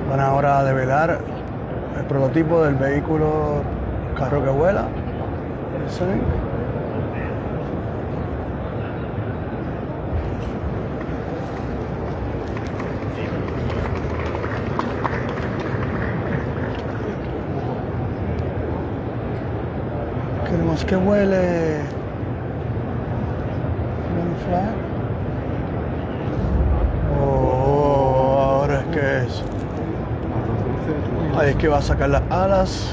Van ahora a develar el prototipo del vehículo carro que vuela. ¿Sí? Queremos que vuele. Oh, ahora es que es. Ahí es que va a sacar las alas.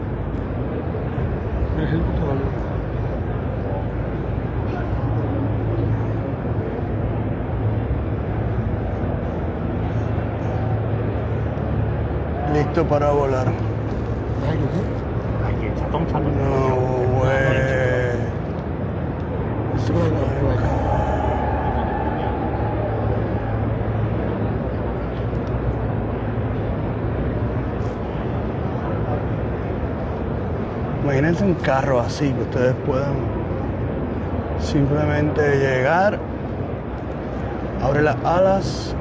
Listo para volar. No way. Imagínense un carro así que ustedes puedan simplemente llegar, abre las alas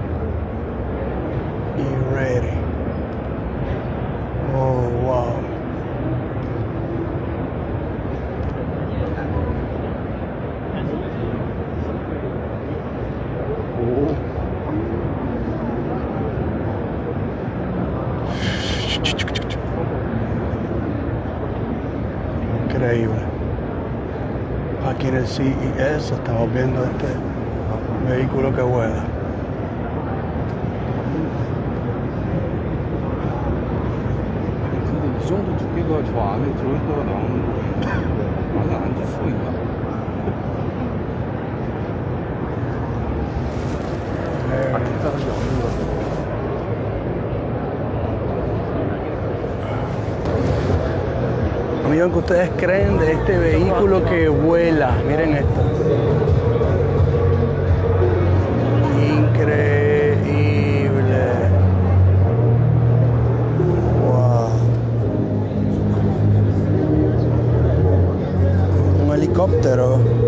y ready. Oh, wow. Increíble. Aquí en el CES estamos viendo este vehículo que vuela. 근데 이 정도 두께가 저 안에 들어있다가 나오는 거 안에 앉을 수 있나? 바퀴 게 없는 거 같아. Amigos, ¿qué ustedes creen de este vehículo que vuela? Miren esto. Increíble. Wow. Un helicóptero.